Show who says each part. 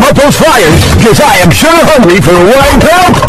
Speaker 1: out those fires, because I am sure hungry for a white coat.